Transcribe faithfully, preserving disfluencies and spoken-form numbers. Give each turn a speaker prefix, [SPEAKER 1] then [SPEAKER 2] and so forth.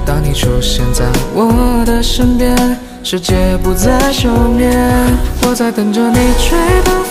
[SPEAKER 1] 当你出现在我的身边，世界不再休眠。我在等着你吹动